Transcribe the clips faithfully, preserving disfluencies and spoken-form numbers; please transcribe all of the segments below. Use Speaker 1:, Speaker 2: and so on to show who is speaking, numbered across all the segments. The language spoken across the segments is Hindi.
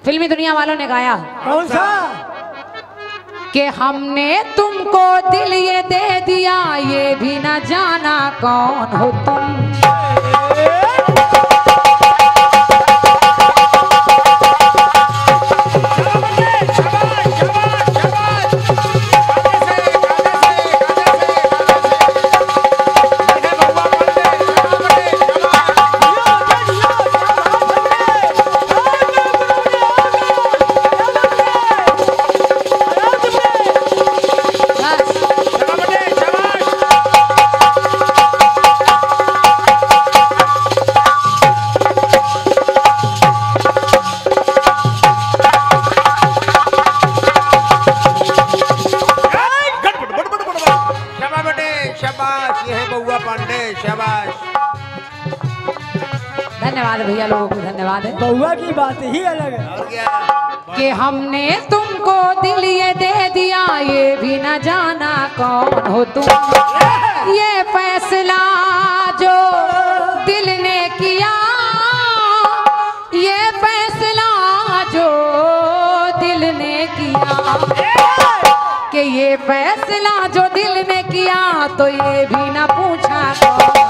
Speaker 1: फिल्मी दुनिया वालों ने गाया।
Speaker 2: कौन सा?
Speaker 1: कि हमने तुमको दिल ये दे दिया, ये भी न जाना कौन हो तुम। धन्यवाद भैया, लोगों को धन्यवाद है।
Speaker 2: बउआ की बात ही अलग है
Speaker 1: कि हमने तुमको दिल ये दे दिया, ये भी न जाना कौन हो तुम। ये फैसला जो दिल ने किया, ये फैसला जो दिल ने किया, कि ये फैसला जो दिल ने किया, तो ये भी न पूछा कौन।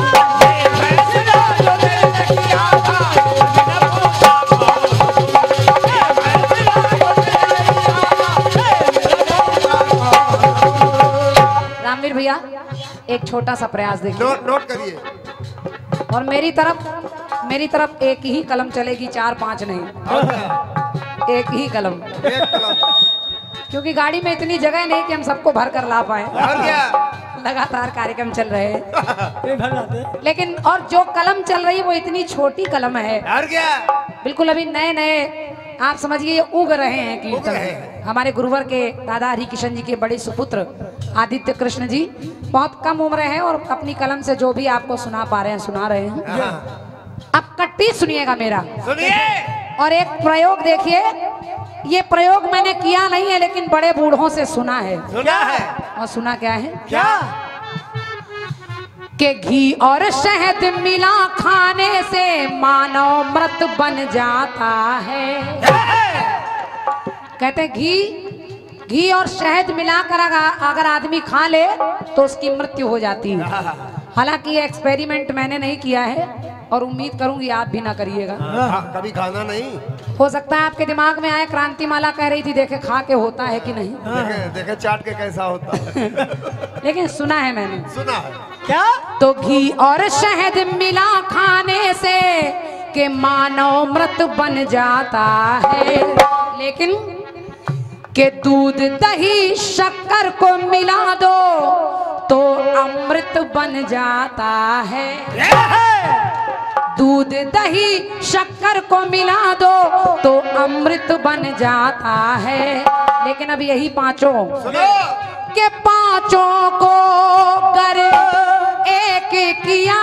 Speaker 1: रामवीर भैया एक छोटा सा प्रयास देखिए,
Speaker 3: नोट नोट करिए।
Speaker 1: और मेरी तरफ मेरी तरफ एक ही कलम चलेगी, चार पांच नहीं, एक ही कलम,
Speaker 3: एक कलम।
Speaker 1: क्योंकि गाड़ी में इतनी जगह नहीं कि हम सबको भर कर ला पाए।
Speaker 3: और क्या?
Speaker 1: लगातार कार्यक्रम चल रहे हैं, लेकिन और जो कलम चल रही है वो इतनी छोटी कलम है।
Speaker 3: और क्या?
Speaker 1: बिल्कुल अभी नए नए आप समझिए ये उग रहे हैं कीर्तन। हमारे गुरुवर के दादा हरि किशन जी के बड़े सुपुत्र आदित्य कृष्ण जी बहुत कम उम्र है और अपनी कलम से जो भी आपको सुना पा रहे हैं सुना रहे हैं। अब कट्टी सुनिएगा मेरा,
Speaker 3: सुनिए।
Speaker 1: और एक प्रयोग देखिए। ये प्रयोग मैंने किया नहीं है, लेकिन बड़े बूढ़ों से सुना है।
Speaker 3: सुना है?
Speaker 1: और सुना क्या है?
Speaker 3: क्या?
Speaker 1: कि घी और शहद मिला खाने से मानव मृत बन जाता है। कहते हैं घी घी और शहद मिलाकर अगर आदमी खा ले तो उसकी मृत्यु हो जाती है। हालांकि ये एक्सपेरिमेंट मैंने नहीं किया है और उम्मीद करूंगी आप भी ना करिएगा।
Speaker 3: कभी खाना नहीं।
Speaker 1: हो सकता है आपके दिमाग में आए, क्रांति माला कह रही थी देखे खा के होता है कि नहीं।
Speaker 3: देखे, देखे चाट के कैसा होता है।
Speaker 1: लेकिन सुना है मैंने।
Speaker 3: सुना है?
Speaker 2: क्या?
Speaker 1: तो घी और शहद मिला खाने से कि मानव मृत बन जाता है, लेकिन कि दूध दही शक्कर को मिला दो तो अमृत बन जाता है। दूध दही शक्कर को मिला दो तो अमृत बन जाता है, लेकिन अब यही पांचों के पांचों को कर एक किया,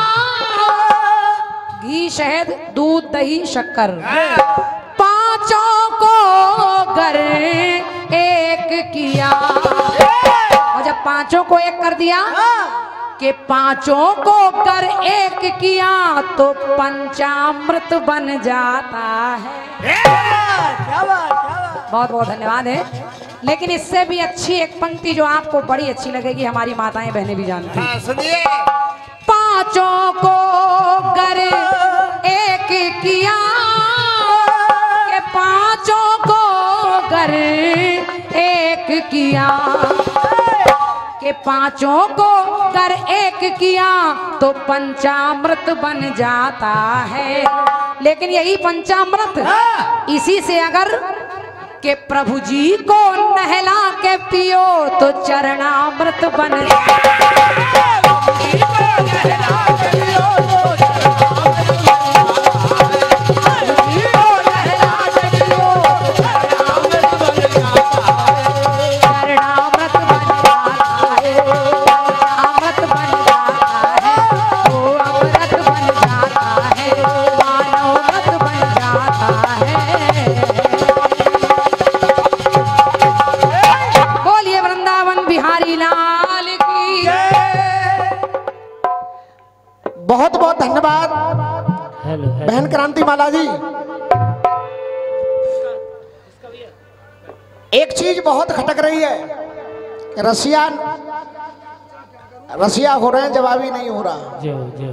Speaker 1: घी शहद दूध दही शक्कर, पांचों को कर एक किया। और जब पांचों को एक कर दिया कि पांचों को कर एक किया तो पंचामृत बन जाता है।
Speaker 2: क्या बात, क्या बात।
Speaker 1: बहुत बहुत धन्यवाद है। लेकिन इससे भी अच्छी एक पंक्ति जो आपको बड़ी अच्छी लगेगी, हमारी माताएं बहनें भी जानती हैं।
Speaker 3: सुनिए।
Speaker 1: पांचों को कर एक किया, के पांचों को कर एक किया, के पांचों को कर एक किया तो पंचामृत बन जाता है। लेकिन यही पंचामृत इसी से अगर के प्रभु जी को नहला के पियो तो चरणामृत बन जाता है।
Speaker 4: बहुत बहुत धन्यवाद बहन क्रांति माला जी। एक चीज बहुत खटक रही है कि रसिया रसिया हो रहे हैं, जवाबी नहीं हो रहा।
Speaker 2: जो जो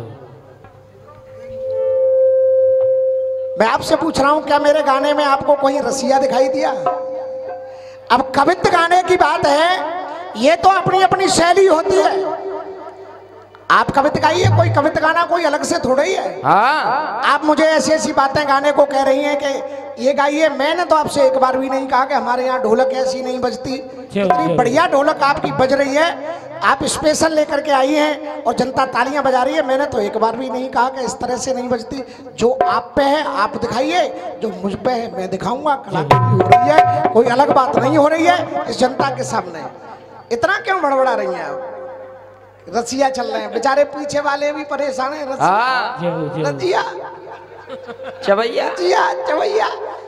Speaker 4: मैं आपसे पूछ रहा हूं, क्या मेरे गाने में आपको कोई रसिया दिखाई दिया? अब कवित्व गाने की बात है, ये तो अपनी अपनी शैली होती है। आप कविता गाइए, कोई कविता गाना कोई अलग से थोड़ा ही है।
Speaker 1: हाँ।
Speaker 4: आप मुझे ऐसी ऐसी बातें गाने को कह रही हैं कि ये गाइए। मैंने तो आपसे एक बार भी नहीं कहा कि हमारे यहाँ ढोलक ऐसी नहीं बजती। इतनी बढ़िया ढोलक आपकी बज रही है, आप स्पेशल लेकर के आई हैं और जनता तालियां बजा रही है। मैंने तो एक बार भी नहीं कहा कि इस तरह से नहीं बजती। जो आप पे है आप दिखाइए, जो मुझ पे है मैं दिखाऊंगा। कलाकारी हो रही है, कोई अलग बात नहीं हो रही है इस जनता के सामने। इतना क्यों बड़बड़ा रही हैं आप? रसिया चल रहे हैं बेचारे, पीछे वाले भी परेशान हैं। रसिया रसिया
Speaker 1: चवैया
Speaker 4: रसिया चवैया।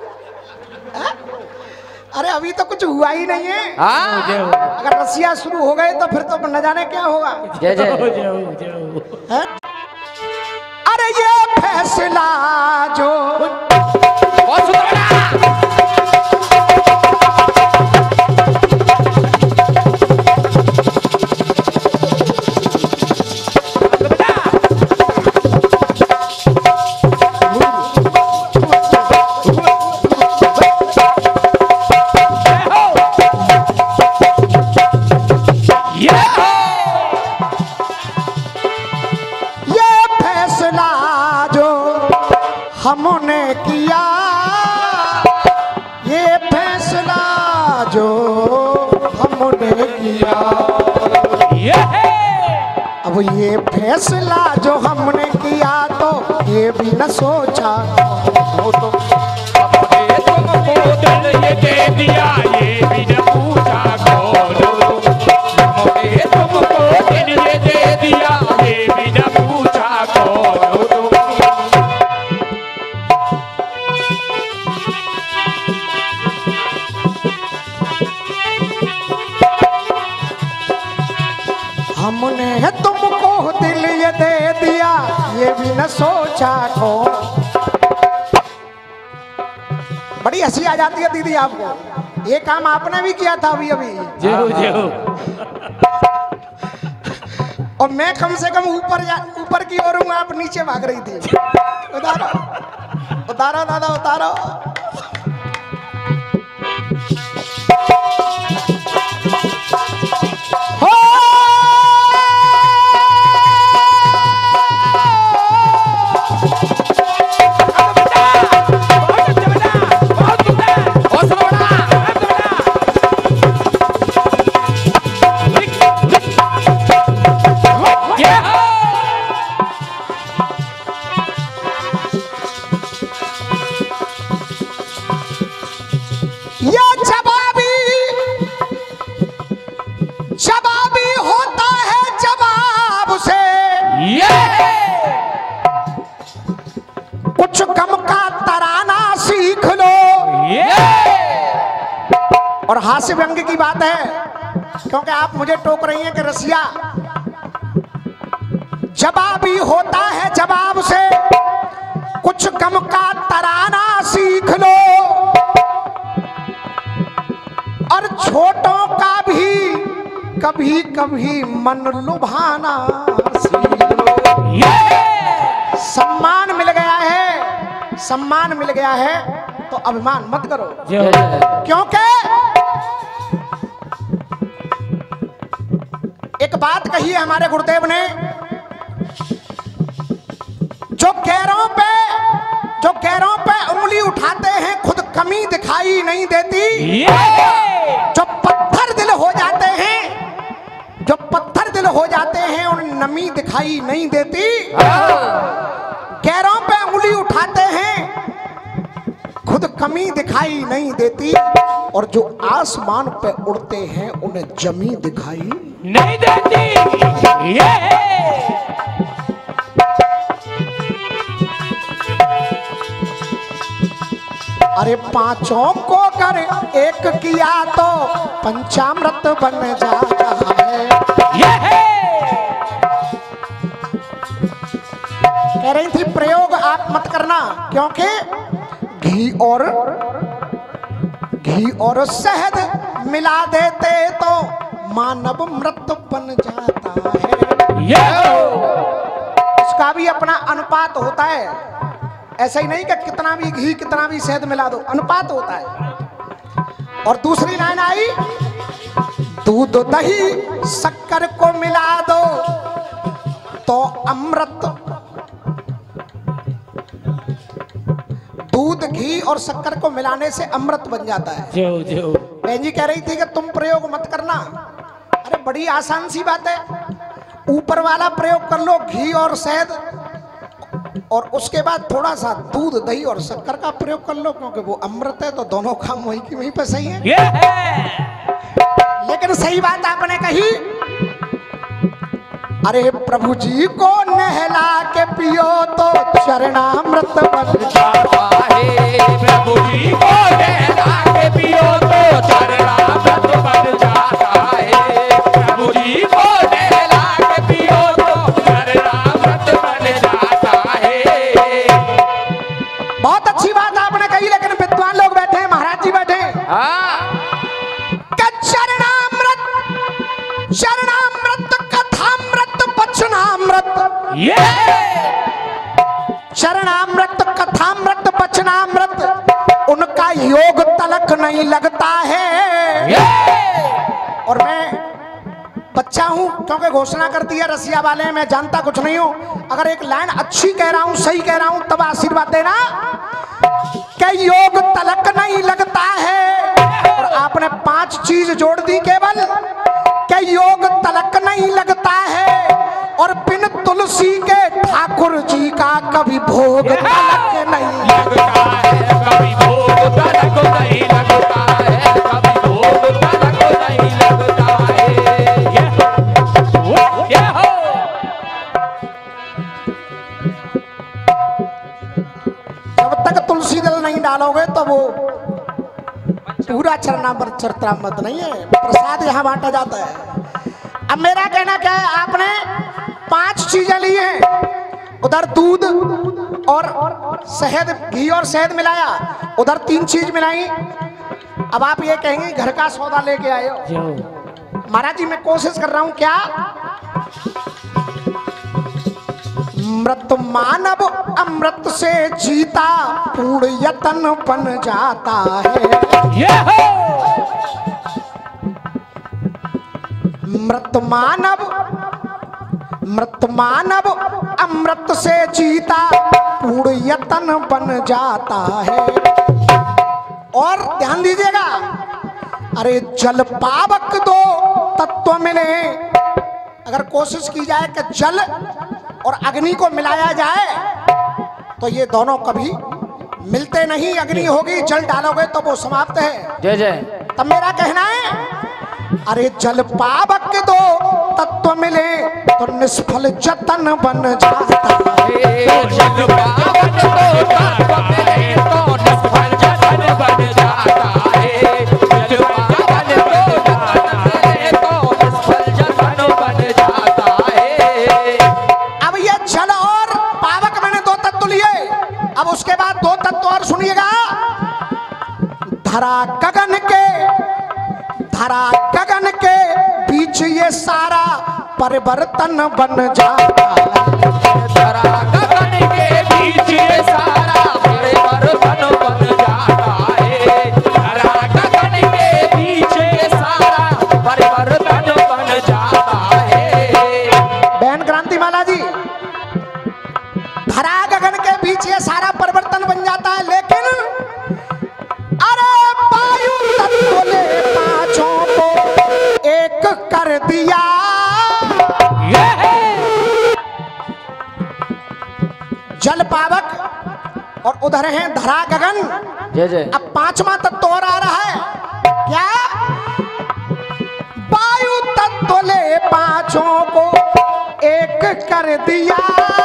Speaker 4: अरे अभी तो कुछ हुआ ही नहीं है।
Speaker 1: हाँ।
Speaker 4: अगर रसिया शुरू हो गए तो फिर तो न जाने क्या होगा।
Speaker 1: जय जय।
Speaker 4: है? अरे ये फैसला जो
Speaker 1: बहुत सुंदर।
Speaker 4: हमने किया, ये फैसला जो हमने किया, अब ये फैसला जो हमने किया तो ये भी न सोचा हो तो
Speaker 5: तुमको दिल ये दे दिया, ये भी न पूछा कौन। तुमको दिल ये दे दिया, ये भी न पूछा कौन।
Speaker 4: हमने तुमको दिल ये दे दिया, ये भी न सोचा को। बड़ी हंसी आ जाती है दीदी आपको। ये काम आपने भी किया था अभी अभी।
Speaker 2: जो जो
Speaker 4: और मैं कम से कम ऊपर ऊपर की ओर हूँ, आप नीचे भाग रही थी। उतारो उतारो दादा उतारो। कुछ गम का तराना सीख लो। और हास्य व्यंग की बात है, क्योंकि आप मुझे टोक रही हैं कि रसिया जवाबी होता है जवाब से। कुछ गम का तराना सीख लो और छोटों का भी कभी कभी मन लुभाना सीख लो। सम्मान मिल गया है, सम्मान मिल गया है तो अभिमान मत करो। क्योंकि एक बात कही है हमारे गुरुदेव ने, जो गैरों पे जो गैरों पे उंगली उठाते हैं खुद कमी दिखाई नहीं देती। जो पत्थर दिल हो जाते हैं जो पत्थर दिल हो जाते हैं उन्हें नमी दिखाई नहीं देती। गैरों पे उंगली उठाते हैं खुद कमी दिखाई नहीं देती, और जो आसमान पे उड़ते हैं उन्हें जमी दिखाई
Speaker 5: नहीं देती। ये
Speaker 4: अरे पांचों को कर एक किया तो पंचामृत बन जाता है।
Speaker 5: ये
Speaker 4: कह रही थी प्रयोग आप मत करना, क्योंकि घी और घी और शहद मिला देते तो मानव मृत बन जाता है।
Speaker 5: ये
Speaker 4: इसका भी अपना अनुपात होता है, ऐसा ही नहीं कि कितना भी घी कितना भी शहद मिला दो, अनुपात होता है। और दूसरी लाइन आई, दूध दही शक्कर को मिला दो तो अमृत, दूध घी और शक्कर को मिलाने से अमृत बन जाता है।
Speaker 5: जो जो
Speaker 4: बहन जी कह रही थी कि तुम प्रयोग मत करना, अरे बड़ी आसान सी बात है, ऊपर वाला प्रयोग कर लो घी और शहद, और उसके बाद थोड़ा सा दूध दही और शक्कर का प्रयोग कर लो, क्योंकि वो अमृत है, तो दोनों काम वहीं की वहीं पे सही है।
Speaker 5: ये है।
Speaker 4: लेकिन सही बात आपने कही, अरे प्रभु जी को नहला के पियो तो चरणामृत बन
Speaker 5: जाता है। प्रभु जी को नहला के पियो तो चरणामृत बन जाता है। प्रभु जी को नहला के पियो तो चरणामृत बन जाता है।
Speaker 4: बहुत अच्छी बात आपने कही, लेकिन विद्वान लोग बैठे हैं, महाराज जी बैठे हैं।
Speaker 5: हाँ
Speaker 4: चरणामृत, चरणामृत, कथामृत, वचनामृत,
Speaker 5: ये
Speaker 4: चरणामृत, कथामृत, वचनामृत, उनका योग तलक नहीं लगता है।
Speaker 5: ये
Speaker 4: और मैं बच्चा हूं, क्योंकि घोषणा कर दी है रसिया वाले, मैं जानता कुछ नहीं हूं। अगर एक लाइन अच्छी कह रहा हूं, सही कह रहा हूं, तब आशीर्वाद देना कि योग तलक नहीं लगता है। और आपने पांच चीज जोड़ दी केवल, कि योग तलक नहीं लगता है, और बिन तुलसी के ठाकुर जी का कभी भोग तलक नहीं
Speaker 5: लगता है। कभी भोग तलक नहीं लगता है। कभी भोग तलक नहीं लगता है। ये वो ये हो।
Speaker 4: जब तक तुलसी दल नहीं डालोगे तो वो पूरा चरणामृत चरित्रामृत नहीं है, प्रसाद यहाँ बांटा जाता है। अब मेरा कहना क्या है, आपने पांच चीजें ली हैं, उधर दूध और शहद, घी और शहद मिलाया, उधर तीन चीज मिलाई। अब आप ये कहेंगे घर का सौदा लेके आए हो। महाराज जी मैं कोशिश कर रहा हूं, क्या मृत मानव अमृत से जीता पूर्ण यतन बन जाता है।
Speaker 5: ये हो।
Speaker 4: मृत मानव, मृत मानव अमृत से जीता पूर्ण यतन बन जाता है। और ध्यान दीजिएगा, अरे जल पावक दो तत्व मिले, अगर कोशिश की जाए कि जल और अग्नि को मिलाया जाए तो ये दोनों कभी मिलते नहीं। अग्नि होगी, जल डालोगे तो वो समाप्त है।
Speaker 5: जय जय।
Speaker 4: तब मेरा कहना है, अरे जल पावक दो तत्व मिले तो निष्फल जतन बन जाता है।
Speaker 5: जल पावक दो तत्व मिले तो निष्फल जतन बन जाता है। जल पावक दो तत्व मिले तो निष्फल जतन बन जाता है।
Speaker 4: अब ये जल और पावक मैंने दो तत्व लिए, अब उसके बाद दो तत्व और सुनिएगा। धरा गगन के, धरा गगन के बीच ये सारा परिवर्तन बन जाता है।
Speaker 5: धरा गगन के बीच ये सारा परिवर्तन बन जाता है। धरा गगन के बीच ये सारा परिवर्तन बन जाता है।
Speaker 4: बहन क्रांति माला जी, धरा गगन के बीच ये सारा परिवर्तन बन जाता है, लेकिन अरे वायु तत्व ने पांचों को एक कर दिया।
Speaker 5: ये है।
Speaker 4: जल पावक और उधर है धरा गगन।
Speaker 5: जय जय।
Speaker 4: अब पांचवा तत्व और आ रहा है, क्या वायु तत्व ने पांचों को एक कर दिया।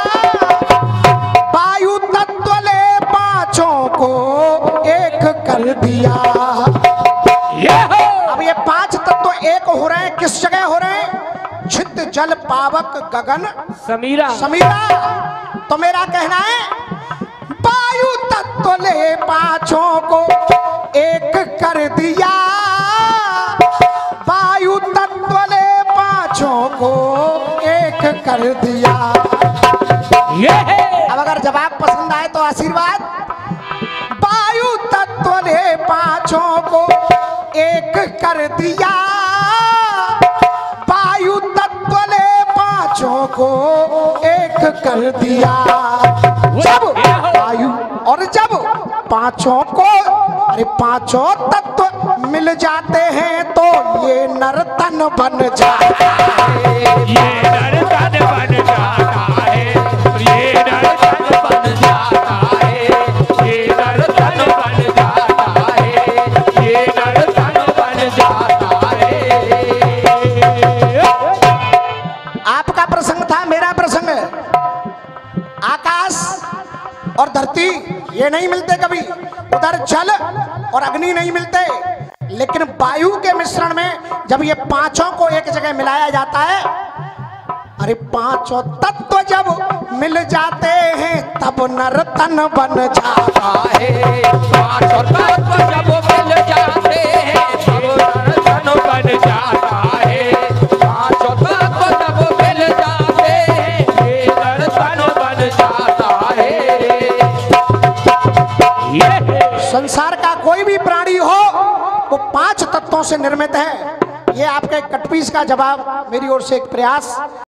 Speaker 4: वायु तत्व ने पांचों को एक कर दिया।
Speaker 5: ये हो।
Speaker 4: अब ये पांच तत्व एक हो रहे हैं, किस जगह हो रहे हैं? छिद जल पावक गगन
Speaker 5: समीरा।
Speaker 4: समीरा। तो मेरा कहना है, वायु तत्व ने पांचों को एक कर दिया, वायु तत्व ने पांचों को एक कर दिया।
Speaker 5: ये है
Speaker 4: अब अगर जवाब पसंद आए तो आशीर्वाद। वायु तत्व ने पांचों को एक कर दिया, वायु तत्व ने पांचों को एक कर दिया। जब वायु और जब पांचों को, अरे पांचों तत्व मिल जाते हैं तो ये नर्तन बन जाता है।
Speaker 5: ये नर्तन बन जाता है, ये नर्तन बन जाता है, ये नर्तन बन जाता है, ये नर्तन बन जाता है।
Speaker 4: आपका प्रसंग था, मेरा प्रसंग है। आकाश और धरती ये नहीं मिलते कभी, उधर जल और अग्नि नहीं मिलते, लेकिन वायु के मिश्रण में जब ये पांचों को एक जगह मिलाया जाता है, अरे पांचों तत्व जब मिल जाते हैं तब नर्तन बन जाता है।
Speaker 5: पांचों तत्व जब मिल जाते हैं तब नर्तन बन जाता है। पांचों तत्व जब मिल जाते हैं ये नर्तन बन जाता है। ये
Speaker 4: संसार का कोई भी प्राणी हो वो पांच तत्वों से निर्मित है। ये आपके कटपीस का जवाब, मेरी ओर से एक प्रयास।